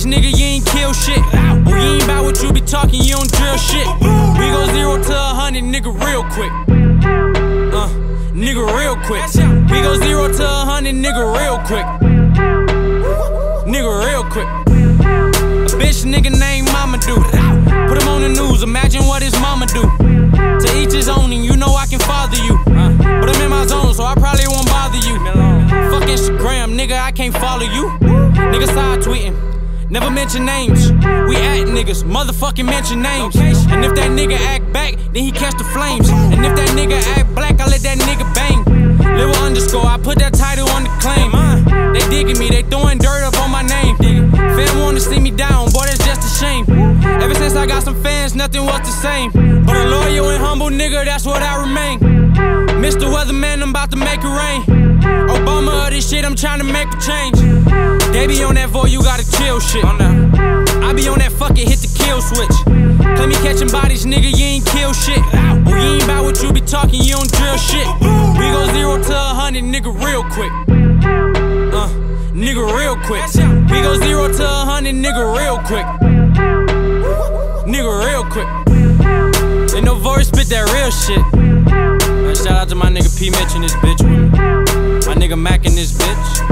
nigga, you ain't kill shit. Oh, you ain't bout what you be talking, you don't drill shit. We go 0 to 100, nigga, real quick. Nigga, real quick. We go 0 to 100, nigga, real quick. Nigga, real quick. A bitch nigga named Mamadou. Put him on the news, imagine what his mama do. To each his own, and you know I can father you. But I'm in my zone, so I probably won't bother you. Fuck Instagram, nigga, I can't follow you. Nigga side tweeting, never mention names. We at niggas, motherfucking mention names. And if that nigga act back, then he catch the flames. And if that nigga act black, I let that nigga bang. Little underscore, I put that title on the claim. They digging me, they throwing dirt up on my name. Fam wanna see me down, boy, that's just a shame. Ever since I got some fans, nothing was the same. But a loyal and humble nigga, that's what I remain. Mr. Weatherman, I'm about to make it rain. Obama of this shit, I'm trying to make a change. They be on that vote, you gotta chill shit. I be on that fuck it, hit the kill switch. Play me catching bodies, nigga, you ain't kill shit. Oh, you ain't bout what you be talking, you don't drill shit. We go 0 to 100, nigga, real quick. Nigga, real quick. We go 0 to 100, nigga, real quick. Nigga, real quick. Ain't no voice, spit that real shit. Shout out to my nigga P Mitch and this bitch with me. My nigga Mac and this bitch.